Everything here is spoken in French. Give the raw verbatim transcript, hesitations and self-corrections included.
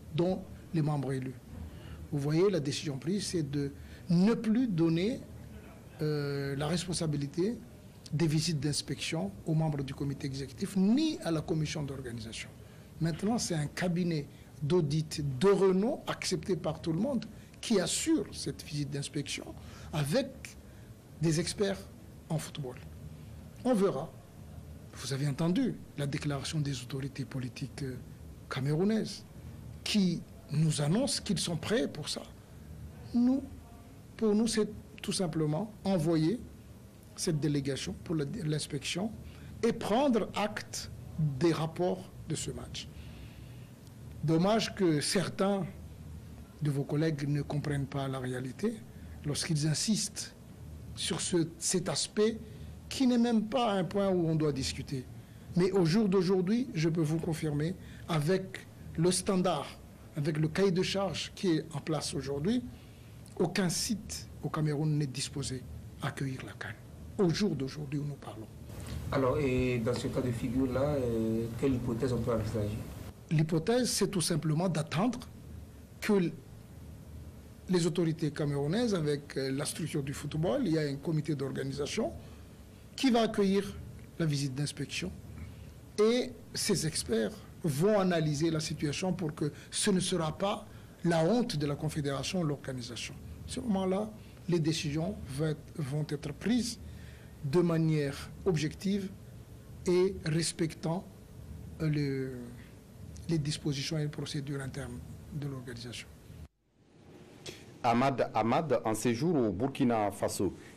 dont les membres élus. Vous voyez, la décision prise, c'est de ne plus donner euh, la responsabilité des visites d'inspection aux membres du comité exécutif, ni à la commission d'organisation. Maintenant, c'est un cabinet d'audit de renom, accepté par tout le monde, qui assure cette visite d'inspection avec des experts en football. On verra. Vous avez entendu la déclaration des autorités politiques camerounaises qui nous annoncent qu'ils sont prêts pour ça. Nous, pour nous, c'est tout simplement envoyer cette délégation pour l'inspection et prendre acte des rapports de ce match. Dommage que certains de vos collègues ne comprennent pas la réalité lorsqu'ils insistent sur ce, cet aspect qui n'est même pas un point où on doit discuter. Mais au jour d'aujourd'hui, je peux vous confirmer, avec le standard, avec le cahier de charge qui est en place aujourd'hui, aucun site au Cameroun n'est disposé à accueillir la CAN. Au jour d'aujourd'hui où nous parlons. Alors, et dans ce cas de figure-là, euh, quelle hypothèse on peut envisager? L'hypothèse, c'est tout simplement d'attendre que les autorités camerounaises, avec la structure du football, il y a un comité d'organisation qui va accueillir la visite d'inspection. Et ces experts vont analyser la situation pour que ce ne sera pas la honte de la confédération ou l'organisation. À ce moment-là, les décisions vont être prises de manière objective et respectant le, les dispositions et les procédures internes de l'organisation. Ahmad Ahmad, en séjour au Burkina Faso,